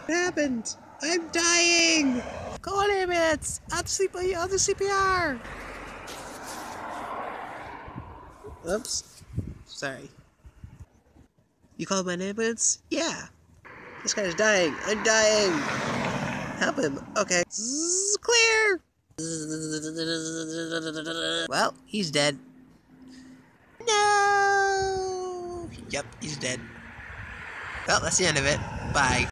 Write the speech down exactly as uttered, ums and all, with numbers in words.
What happened? I'm dying! Call ambulance! On the C P R! On the C P R! Oops. Sorry. You called my ambulance? Yeah. This guy's dying. I'm dying. Help him. Okay. Zzz, clear. Well, he's dead. No. Yep, he's dead. Well, that's the end of it. Bye.